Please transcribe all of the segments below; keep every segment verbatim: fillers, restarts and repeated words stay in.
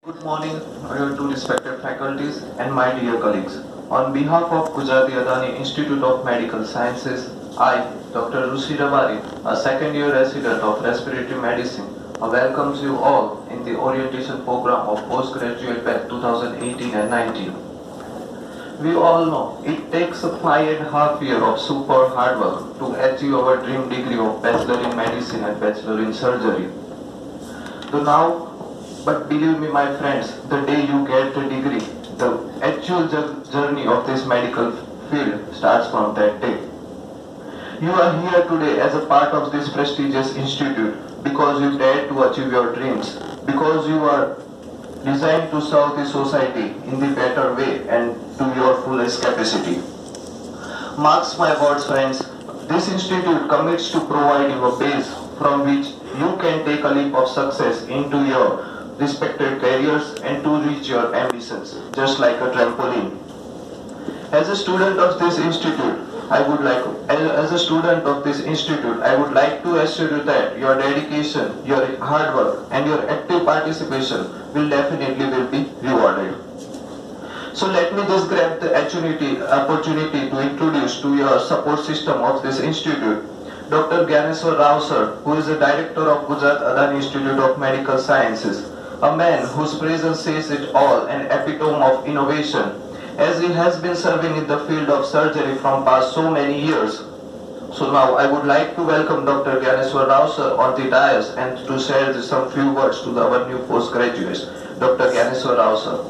Good morning, uh, to respected faculties and my dear colleagues. On behalf of Gujarati Adani Institute of Medical Sciences, I, Doctor Rushi Rabari, a second year resident of Respiratory Medicine, uh, welcomes you all in the orientation program of Postgraduate Batch twenty eighteen and nineteen. We all know it takes a five and a half year of super hard work to achieve our dream degree of Bachelor in Medicine and Bachelor in Surgery. So now, but believe me, my friends, the day you get the degree, the actual journey of this medical field starts from that day. You are here today as a part of this prestigious institute because you dared to achieve your dreams, because you are designed to serve the society in the better way and to your fullest capacity. Marks my words, friends, this institute commits to provide you a base from which you can take a leap of success into your respected careers and to reach your ambitions, just like a trampoline. As a student of this institute, I would like, as a student of this institute, I would like to assure you that your dedication, your hard work, and your active participation will definitely will be rewarded. So let me just grab the opportunity, opportunity to introduce to your support system of this institute, Doctor Gyaneswar Rao sir, who is the director of Gujarat Adani Institute of Medical Sciences, a man whose presence says it all, an epitome of innovation, as he has been serving in the field of surgery from past so many years. So now I would like to welcome Doctor Gyaneswar Rao sir on the dais and to share some few words to our new postgraduates. Doctor Gyaneswar Rao sir.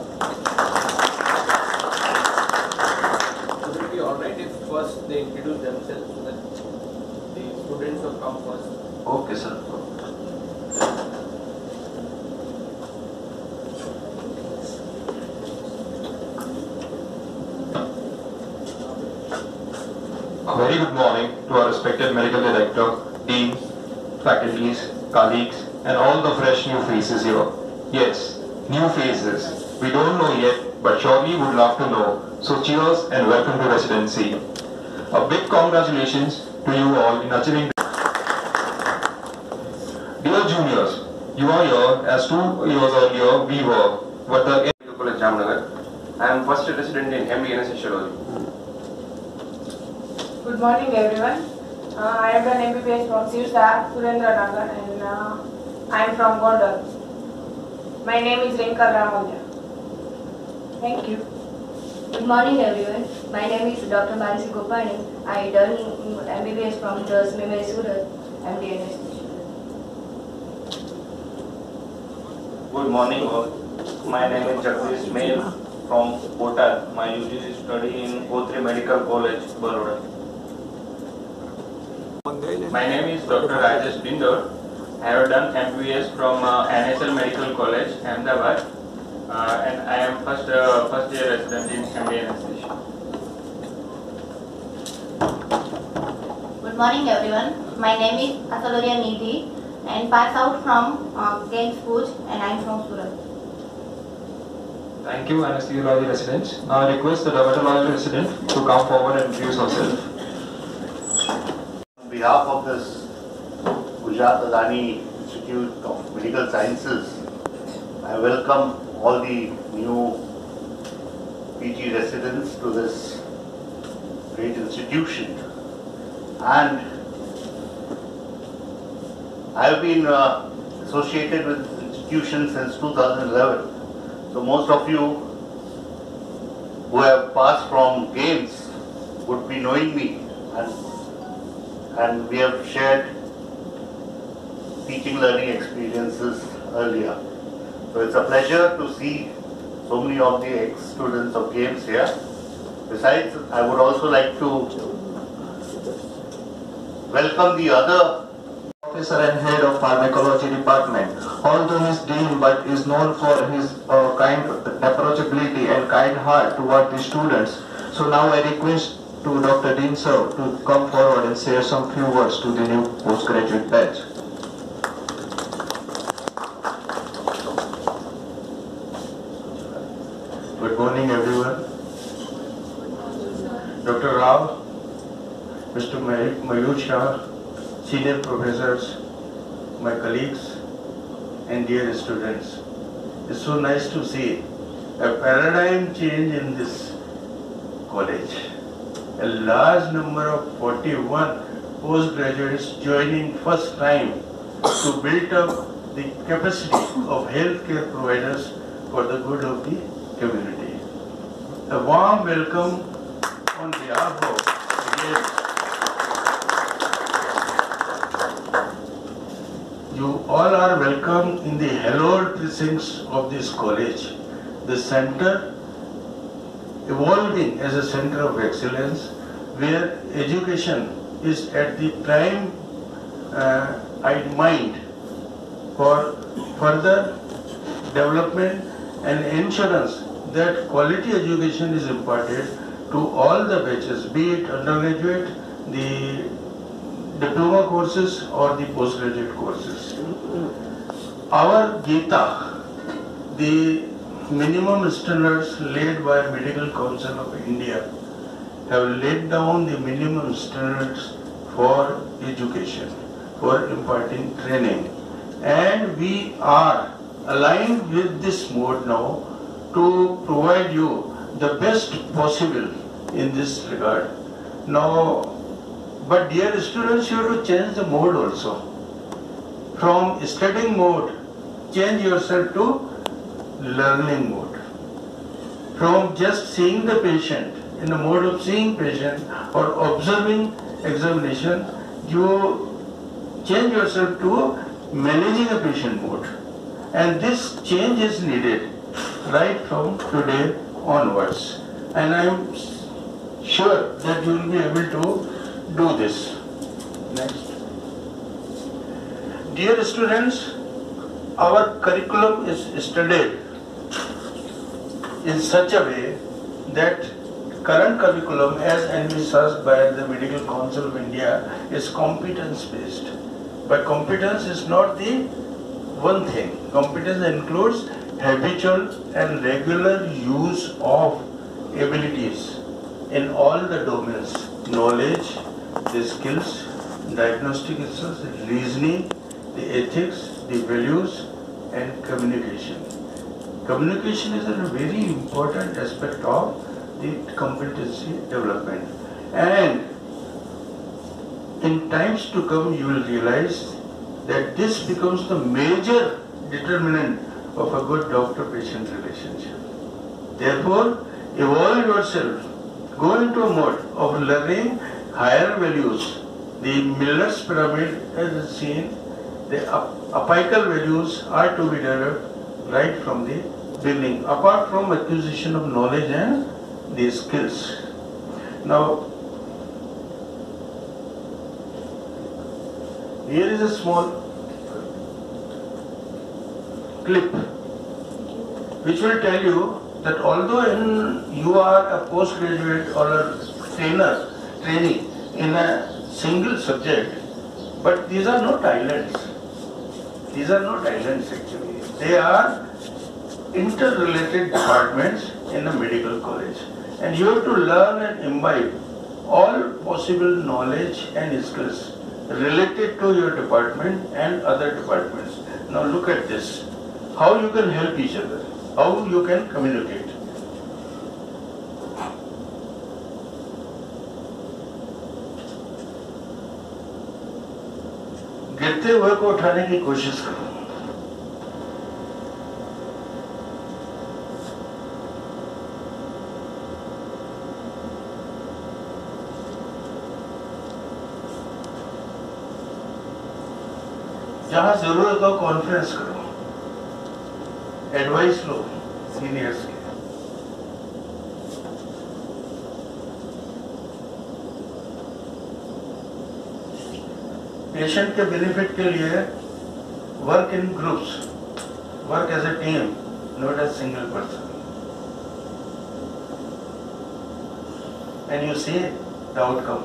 Would it be alright if first they introduce themselves so that the students will come first? Okay sir. A very good morning to our respected medical director, dean, faculties, colleagues, and all the fresh new faces here. Yes, new faces. We don't know yet, but surely would love to know. So cheers and welcome to residency. A big congratulations to you all in achieving. Dear juniors, you are here as two years earlier we were, but the College Jamnagar. I am first resident in M D Anesthesiology. Good morning everyone. Uh, I have done M B B S from Sirsa, Surendra Nagar, and uh, I am from Gondar. My name is Renkar Ramoja. Thank you. Good morning everyone. My name is Doctor Mansi Gopani. I done M B B S from the Mime Surat, M D Anesthesiology. Good morning all. My name is Jagdish Mail from Kota. My U G C study in O three Medical College, Baroda. My name is Doctor Rajesh Bindor. I have done M B B S from uh, N S L Medical College, Ahmedabad, uh, and I am first uh, first year resident in M D Anesthesia. Good morning everyone. My name is Asaloria Nidhi and pass out from uh, Games Puj and I am from Surat. Thank you, anesthesiology residents. Now I request the dermatology resident to come forward and introduce herself. On behalf of this Gujarat Adani Institute of Medical Sciences, I welcome all the new P G residents to this great institution. And I have been uh, associated with this institution since two thousand eleven. So most of you who have passed from games would be knowing me, and, and we have shared teaching learning experiences earlier. So it's a pleasure to see so many of the ex-students of games here. Besides, I would also like to welcome the other Officer and head of pharmacology department, although he is dean but is known for his uh, kind approachability and kind heart toward the students. So now I request to Doctor Dean sir to come forward and share some few words to the new postgraduate batch. Good morning everyone. Doctor Rao, Mister Mayur Shah, senior professors, my colleagues and dear students. It's so nice to see a paradigm change in this college. A large number of forty-one postgraduates joining first time to build up the capacity of healthcare providers for the good of the community. A warm welcome on behalf of yes, you all are welcome in the hallowed precincts of this college. The center evolving as a center of excellence where education is at the prime uh, mind for further development and insurance that quality education is imparted to all the batches, be it undergraduate, the diploma courses or the postgraduate courses. Our Gita, the minimum standards laid by Medical Council of India, have laid down the minimum standards for education, for imparting training. And we are aligned with this mode now to provide you the best possible in this regard. Now, but dear students, you have to change the mode also. From studying mode, change yourself to learning mode. From just seeing the patient, in the mode of seeing patient or observing examination, you change yourself to managing a patient mode. And this change is needed right from today onwards. And I am sure that you will be able to do this. Next. Dear students, our curriculum is studied in such a way that current curriculum as envisaged by the Medical Council of India is competence based. But competence is not the one thing. Competence includes habitual and regular use of abilities in all the domains: knowledge, the skills, diagnostic skills, reasoning, the ethics, the values, and communication. Communication is a very important aspect of the competency development. And in times to come, you will realize that this becomes the major determinant of a good doctor-patient relationship. Therefore, evolve yourself. Go into a mode of learning higher values. The Miller's pyramid, as is seen, the apical values are to be developed right from the beginning, apart from acquisition of knowledge and the skills. Now, here is a small clip which will tell you that although in, you are a postgraduate or a trainer, trainee in a single subject, but these are not islands. These are not islands actually. They are interrelated departments in a medical college. And you have to learn and imbibe all possible knowledge and skills related to your department and other departments. Now look at this. How you can help each other. How you can communicate. गिरते हुए को उठाने की कोशिश करो. जहां जरूरत हो कॉन्फ्रेंस करो, एडवाइस लो सीनियर्स के. पेशेंट के बेनिफिट के लिए work in groups, work as a team, not as single person. And you see the outcome.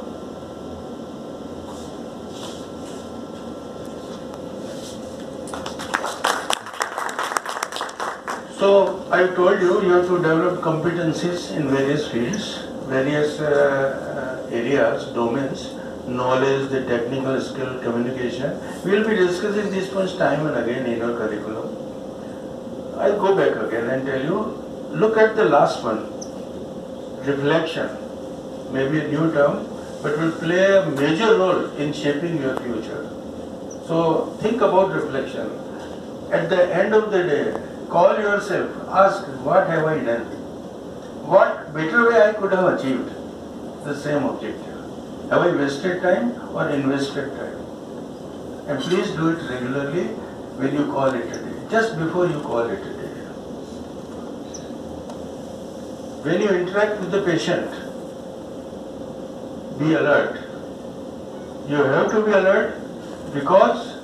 So I told you you have to develop competencies in various fields, various uh, uh, areas, domains, knowledge, the technical skill, communication. We will be discussing these points time and again in our curriculum. I'll go back again and tell you, look at the last one, reflection, maybe a new term, but will play a major role in shaping your future. So think about reflection. At the end of the day, call yourself, ask, what have I done? What better way I could have achieved the same objective? Have I wasted time or invested time? And please do it regularly when you call it a day, just before you call it a day. When you interact with the patient, be alert. You have to be alert because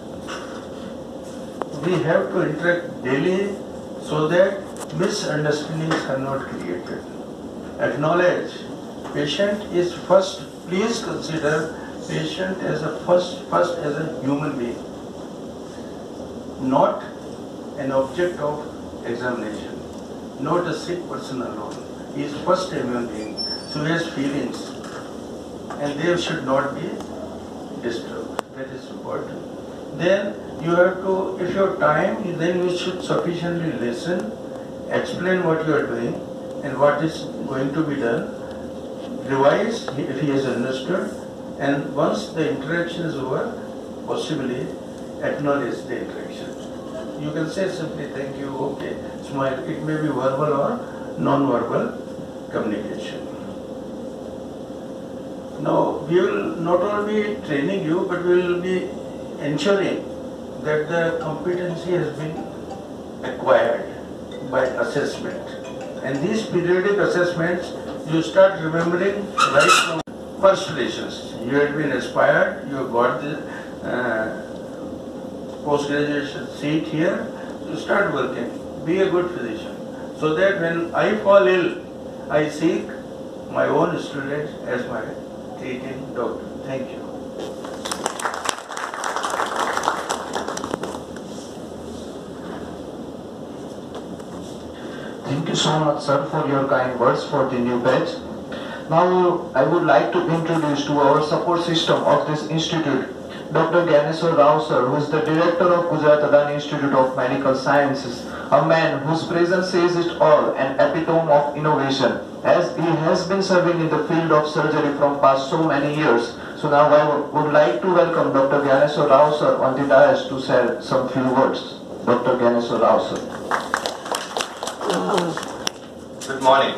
we have to interact daily so that misunderstandings are not created. Acknowledge, patient is first, please consider patient as a first, first as a human being, not an object of examination, not a sick person alone. He is first a human being, so he has feelings and they should not be disturbed. That is important. Then you have to, if you have time, then you should sufficiently listen, explain what you are doing and what is going to be done, revise if he has understood, and once the interaction is over, possibly acknowledge the interaction. You can say simply thank you, okay, smile. It may be verbal or non-verbal communication. Now, we will not only be training you, but we will be ensuring that the competency has been acquired by assessment. And these periodic assessments, you start remembering right from perspirations. You had been aspired, you got the uh, post-graduation seat here, you start working. Be a good physician. So that when I fall ill, I seek my own students as my treating doctor. Thank you. Thank you so much, sir, for your kind words for the new batch. Now, I would like to introduce to our support system of this institute, Doctor Gyaneshwar Rao, sir, who is the director of Gujarat Adani Institute of Medical Sciences, a man whose presence says it all, an epitome of innovation, as he has been serving in the field of surgery from past so many years. So now I would like to welcome Doctor Gyaneshwar Rao, sir, on the dais to share some few words. Doctor Gyaneshwar Rao, sir. Good morning.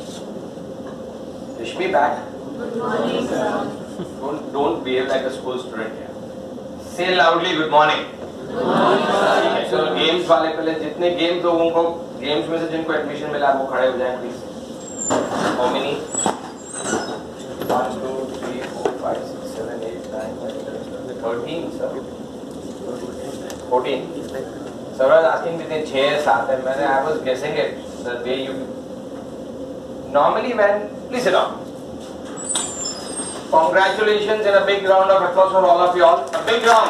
Wish me back. Good morning, sir. Don't, don't behave like a school student here. Say loudly good morning. Good morning, sir. So games वाले पहले जितने games लोगों को games में से जिनको admission मिला वो खड़े हो जाएं please. How many? One, two, three, four, five, six, seven, eight, nine, ten, thirteen, sir. Fourteen. Sir was asking between छह सात and मैंने I was guessing it the way you. Normally when please sit down. Congratulations and a big round of applause for all of you all. A big round.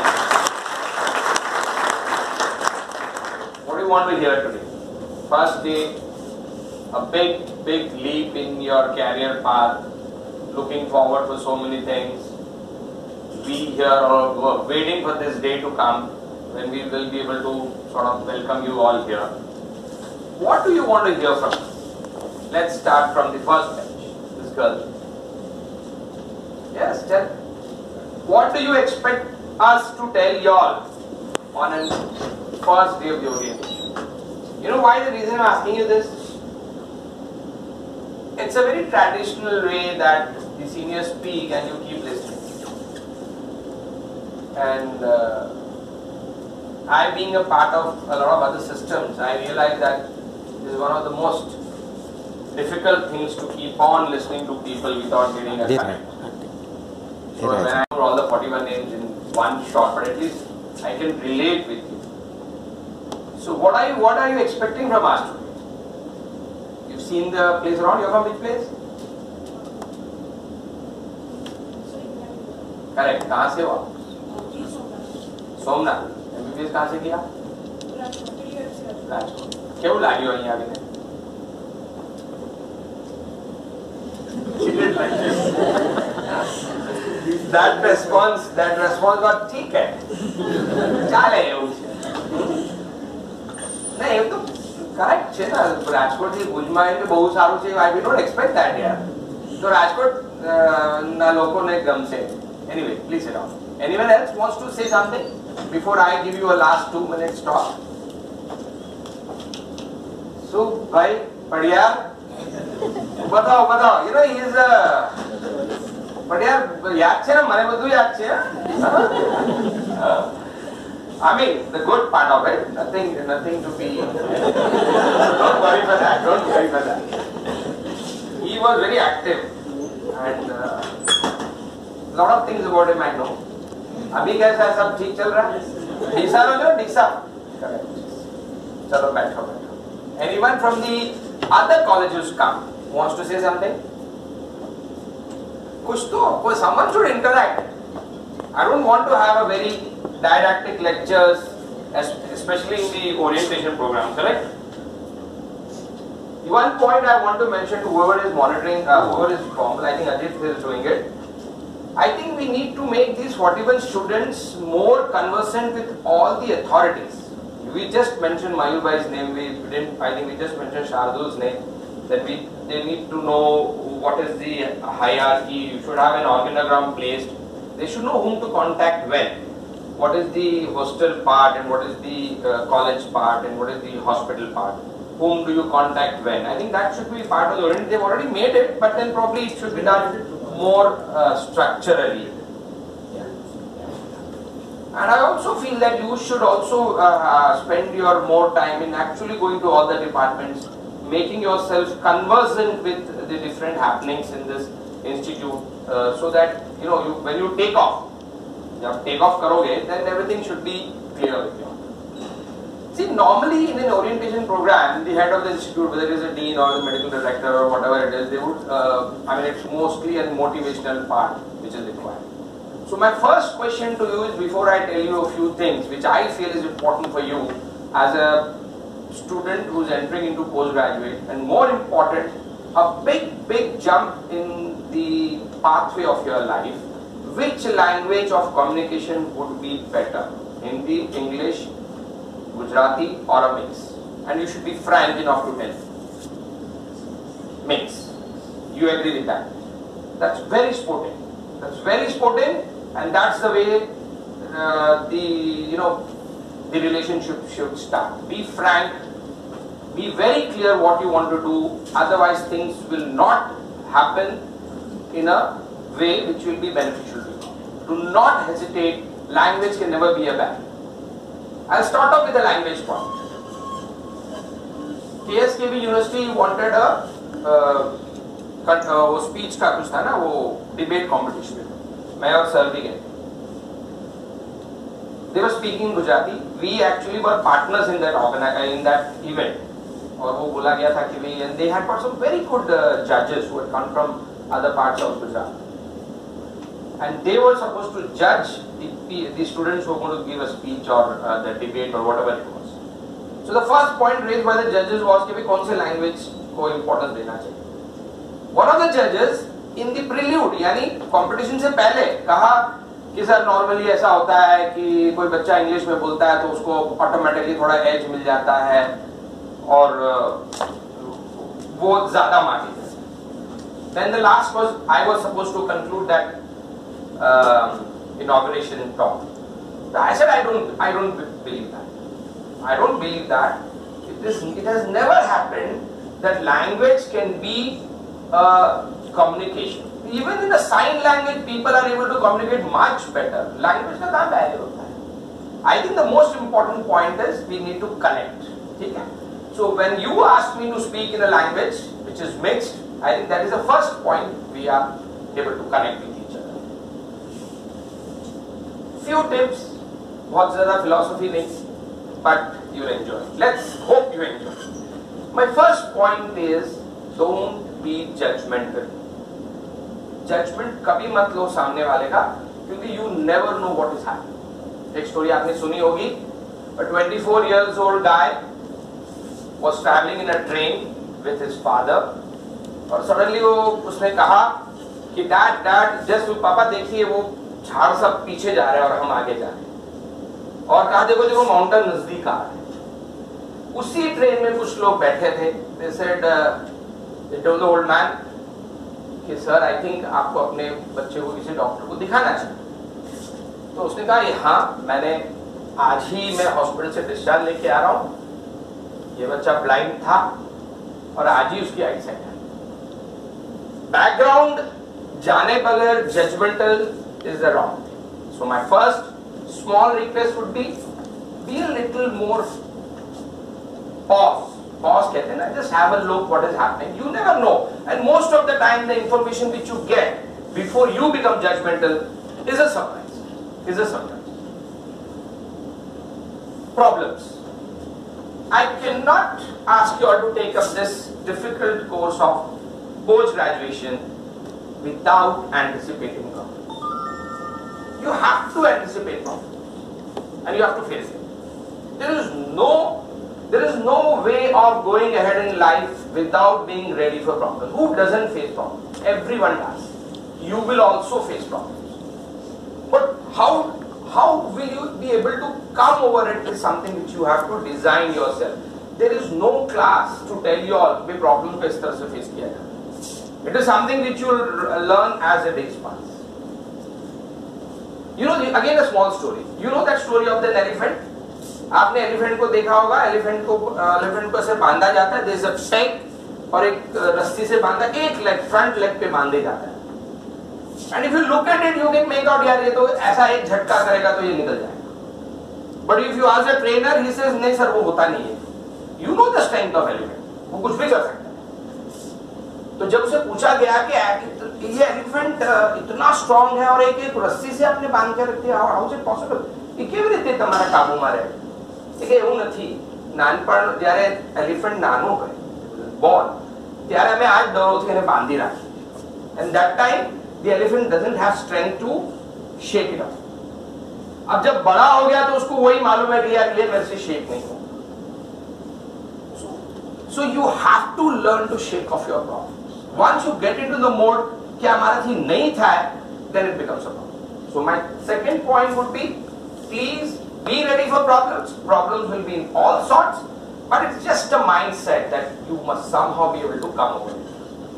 What do you want to hear today? First day, a big, big leap in your career path. Looking forward for so many things. We here are waiting for this day to come when we will be able to sort of welcome you all here. What do you want to hear from us? Let's start from the first bench. This girl. Yes, tell. What do you expect us to tell y'all on a first day of the orientation? You know why the reason I'm asking you this? It's a very traditional way that the seniors speak and you keep listening. And uh, I being a part of a lot of other systems, I realize that this is one of the most difficult things to keep on listening to people without getting assigned. So when I know all the forty-one names in one shot, but at least I can relate with you. So what are you, what are you expecting from us today? You've seen the place around, you're from which place? Correct, कहाँ से हो आप? Somnath, M B B S कहाँ से किया? राजकोट. क्यों लागी हो यहाँ भी? That response, that response got ठीक है. चाले है उसे. नहीं तो કરેક્ટ છે ને, રાજકોટથી ભુજમાં આવીને બહુ સારું છે, I've not expect that યાર. તો રાજકોટ ના લોકોને ગમશે. Anyway please sit down. Anyone else wants to say something before I give you a last two minutes talk? So ભાઈ પડિયાર બતાવો બતાવો. You know he is a Padiyar, યાદ છે ને, મને બધું યાદ છે. I mean, the good part of it, nothing, nothing to be. Don't worry for that. Don't worry for that. He was very active, and uh, lot of things about him I know. अभी कैसा है, सब ठीक चल रहा है? डीसा लो जो डीसा. चलो बैठो बैठो. Anyone from the other colleges come wants to say something? कुछ तो, कोई someone should interact. I don't want to have a very didactic lectures, especially in the orientation program, correct? One point I want to mention to whoever is monitoring, uh, whoever is formal, I think Ajit is doing it. I think we need to make these forty-one students more conversant with all the authorities. We just mentioned Mayurbai's name, we didn't, I think we just mentioned Shardul's name, that we, they need to know what is the hierarchy, you should have an organogram placed, they should know whom to contact when. What is the hostel part and what is the uh, college part and what is the hospital part? Whom do you contact when? I think that should be part of the orientation. They've already made it, but then probably it should be done more uh, structurally. And I also feel that you should also uh, spend your more time in actually going to all the departments, making yourself conversant with the different happenings in this institute, uh, so that you know you, when you take off. जब take off करोगे then everything should be clear with you. See, normally in an orientation program, the head of the institute, whether it is a dean or the medical director or whatever it is, they would, uh, I mean, it's mostly a motivational part which is required. So my first question to you is, before I tell you a few things which I feel is important for you as a student who's entering into postgraduate, and more important, a big, big jump in the pathway of your life. Which language of communication would be better? Hindi, English, Gujarati, or a mix? And you should be frank enough to tell. Mix. You agree with that? That's very sporting. That's very sporting, and that's the way uh, the you know the relationship should start. Be frank. Be very clear what you want to do. Otherwise, things will not happen in a way which will be beneficial to you. Do not hesitate. Language can never be a barrier. I'll start off with the language point. K S K B University wanted a uh, वो speech का कुछ था ना, वो debate competition में मैं और sir भी गए. They were speaking Gujarati. We actually were partners in that in that event. और वो बोला गया था कि we, and they had got some very good uh, judges who had come from other parts of Gujarat. And they were supposed to judge the, the students who were going to give a speech or uh, the debate or whatever it was. So the first point raised by the judges was कि भाई कौन से language को importance देना चाहिए. One of the judges in the prelude, यानी competition से पहले कहा कि सर normally ऐसा होता है कि कोई बच्चा English में बोलता है तो उसको automatically थोड़ा edge मिल जाता है और uh, वो ज़्यादा marks. Then the last was I was supposed to conclude that Uh, inauguration talk. I said I don't, I don't believe that. I don't believe that. It is, it has never happened that language can be uh, communication. Even in the sign language, people are able to communicate much better. Language का काम barrier होता है. I think the most important point is we need to connect. ठीक है? So when you ask me to speak in a language which is mixed, I think that is the first point we are able to connect with. Few tips, बहुत ज़्यादा philosophy नहीं, but you'll enjoy. Let's hope you enjoy. My first point is don't be judgmental. Judgment कभी मत लो सामने वाले का, क्योंकि you never know what is happening. एक story आपने सुनी होगी. A twenty-four years old guy was traveling in a train with his father, और suddenly वो उसने कहा कि dad dad just पापा देखिए वो झाड़ सब पीछे जा रहे हैं और हम आगे जा रहे हैं, और कहा देखो देखो माउंटेन नजदीक आ रहे हैं. उसी ट्रेन में कुछ लोग बैठे थे. They said, uh, they told the old man कि सर आई थिंक आपको अपने बच्चे को किसी डॉक्टर को दिखाना चाहिए. तो उसने कहा ये हाँ, मैंने आज ही मैं हॉस्पिटल से डिस्चार्ज लेके आ रहा हूँ. ये बच्चा ब्लाइंड था और आज ही उसकी आई साइट है. बैकग्राउंड जाने बगैर judgmental is the wrong thing. So my first small request would be be a little more pause. Pause कहते हैं ना, just have a look what is happening. You never know, and most of the time the information which you get before you become judgmental is a surprise. Is a surprise. Problems. I cannot ask you all to take up this difficult course of post graduation without anticipating problems. You have to anticipate problems, and you have to face it. There is no There is no way of going ahead in life without being ready for problems. Who doesn't face problems? Everyone does. You will also face problems. But how, how will you be able to come over it is something which you have to design yourself. There is no class to tell you all कि problem को इस तरह से face किया जाए. It is something which you will learn as the days pass. You know, again a small story. You know that story of the elephant? आपने elephant को देखा होगा. एलिफेंट को एलिफेंट को ऐसे बांधा जाता है. देयर इज अ टैग और एक रस्सी से बांधा, एक लेग फ्रंट लेग पे बांधे जाता है. And if you look at it you can make out यार ये तो ऐसा एक झटका करेगा तो ये निकल जाएगा. But if you ask a trainer he says नहीं सर वो होता नहीं है. You know the strength of elephant, वो कुछ भी कर सकता है. तो जब उसे पूछा गया कि ये एलिफेंट इतना स्ट्रांग है और एक एक रस्सी से आपने बांध के रखी है, हाउ इज इट पॉसिबल? ये કેવી રીતે તમારા કાબુમાં રહે? કે એવું નથી. નાનપણ જ્યારે એલિફન્ટ નાનું હોય બોર્ન ત્યારે અમે આ જ દોરોથી એને બાંધી રાખીએ. And that time the elephant doesn't have strength to shake it off. अब जब बड़ा हो गया तो उसको वही मालूम है कि यार ये मेरे से शेक नहीं हो. So you have to learn to shake off your problems. Once you get into the mode कि हमाराથી नहीं થાય then it becomes a problem. So my second point would be please be ready for problems. Problems will be in all sorts, but it's just a mindset that you must somehow be able to come over it.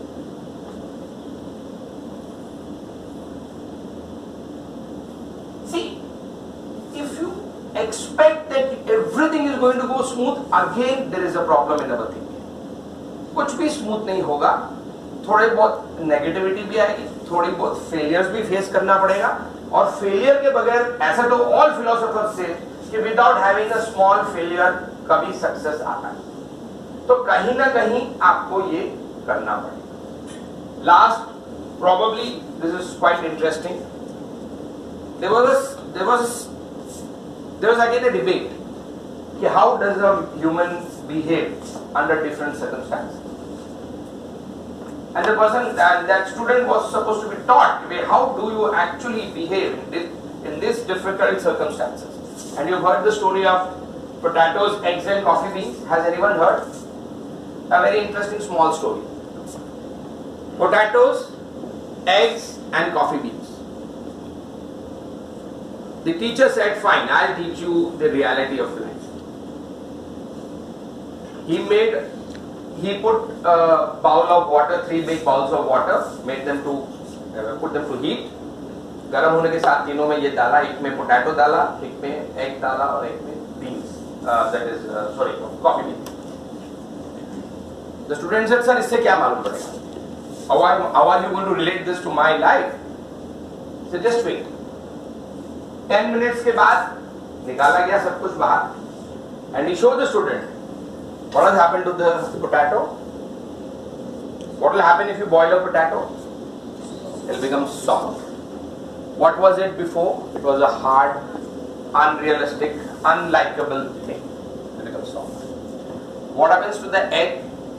See, if you expect that everything is going to go smooth, again there is a problem in our thinking. कुछ भी smooth नहीं होगा. थोड़े बहुत negativity भी आएगी, थोड़ी बहुत फेलियर्स भी फेस करना पड़ेगा. और फेलियर के बगैर ऐसा तो ऑल फिलोसोफर्स से कि without having a small failure कभी सक्सेस आता है. तो कहीं ना कहीं आपको ये करना पड़ेगा. Last probably this is quite interesting. There was there was there was again a debate कि how does a human behave under different circumstances. And the person, and that student was supposed to be taught, how do you actually behave in this, in this difficult circumstances. And you've heard the story of potatoes, eggs and coffee beans. Has anyone heard? A very interesting small story. Potatoes, eggs and coffee beans. The teacher said, fine, I'll teach you the reality of life. He made He put a bowl of water, three big bowls of water, made them to uh, put them to heat. गर्म होने के साथ तीनों में ये डाला, एक में पोटैटो डाला, एक में एग डाला और एक में beans, that is uh, sorry coffee beans. The student said, sir इससे क्या मालूम पड़ेगा? How are, how are you going to relate this to my life? So just wait. Ten minutes के बाद निकाला गया सब कुछ बाहर, and he showed the student. What has happened to the potato? What will happen if you boil a potato? It will become soft. What was it before? It was a hard, unrealistic, unlikable thing. It will become soft. What happens to the egg?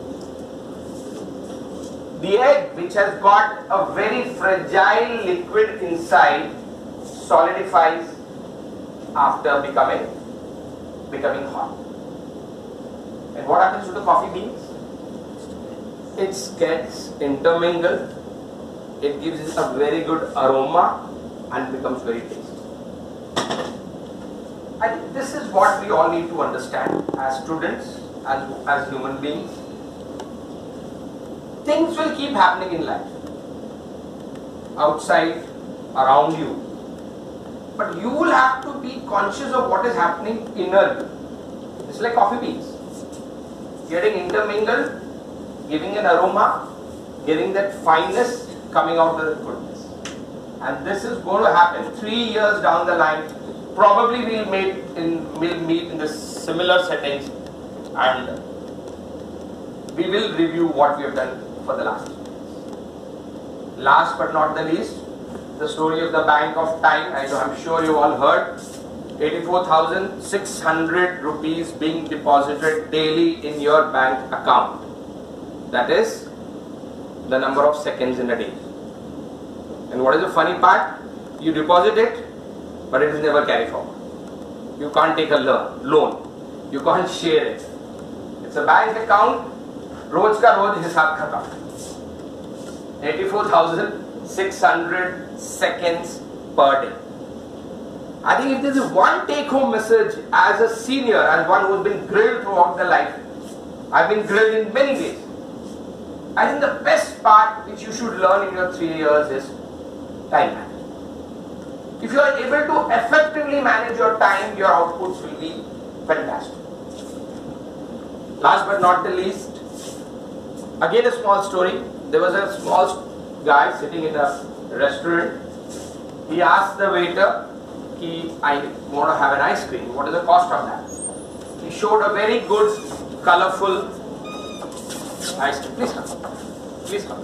The egg, which has got a very fragile liquid inside, solidifies after becoming becoming hot. And what happens to the coffee beans? It gets intermingled, it gives it a very good aroma and becomes very tasty. I think this is what we all need to understand as students as, as human beings. Things will keep happening in life, outside, around you. But you will have to be conscious of what is happening inner. It's like coffee beans, getting intermingled, giving an aroma, getting that fineness coming out of the goodness. And this is going to happen three years down the line. Probably we'll meet in, we'll meet in the similar settings, and we will review what we have done for the last years. Last but not the least, the story of the Bank of Time. I know, I'm sure you all heard. eighty-four thousand six hundred rupees being deposited daily in your bank account. That is the number of seconds in a day. And what is the funny part? You deposit it, but it is never carried forward. You can't take a loan. You can't share it. It's a bank account. रोज का रोज हिसाब खत्म. eighty-four thousand six hundred seconds per day. I think if there is one take-home message as a senior, as one who has been grilled throughout the life, I've been grilled in many ways. I think the best part which you should learn in your three years is time management. If you are able to effectively manage your time, your outputs will be fantastic. Last but not the least, again a small story. There was a small guy sitting in a restaurant. He asked the waiter, I want to have an ice cream. What is the cost of that? He showed a very good, colorful ice cream. Please come. Please come.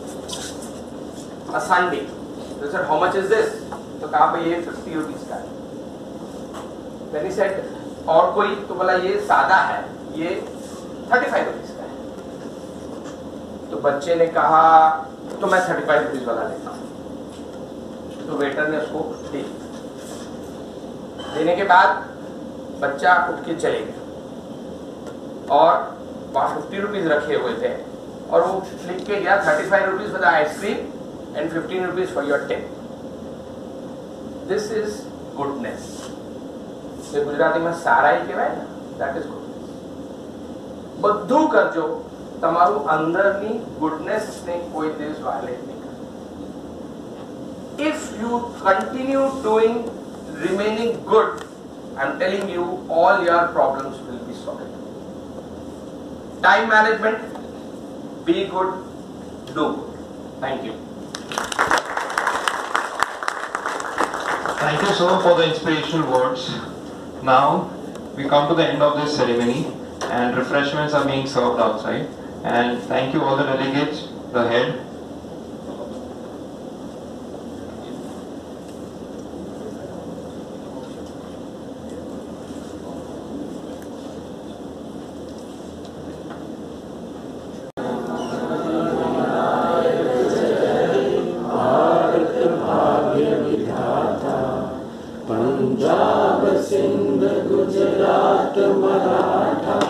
A sundae. They said, how much is this? So kaha pe ye fifty rupees ka hai. Then he said, और कोई तो बोला ये सादा है, ये thirty-five rupees का है. तो बच्चे ने कहा तो मैं thirty-five rupees वाला लेता हूँ. तो वेटर ने उसको दी. देने के बाद बच्चा उठ के चले गया और वहाँ fifty rupees रखे हुए थे और वो लिख के गया thirty-five rupees for the ice cream and fifteen rupees for your tip. This is goodness. तो गुजराती में सारा ही कहेवाय ना, that is goodness. બધું કરજો, તમારું અંદરની goodness ને કોઈ દિવસ violate નહીં કરે. If you continue doing remaining good, I'm telling you, all your problems will be solved. Time management, be good, do good. Thank you. Thank you so much for the inspirational words. Now we come to the end of this ceremony and refreshments are being served outside. And thank you all the delegates, the head. Punjab Sindh Gujarat Maratha